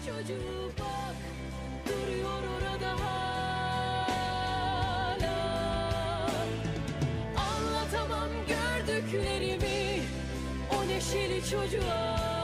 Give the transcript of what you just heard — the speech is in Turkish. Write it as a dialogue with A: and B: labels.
A: çocuğu bak, duruyor orada hala. Anlatamam gördüklerimi o neşeli çocuğa.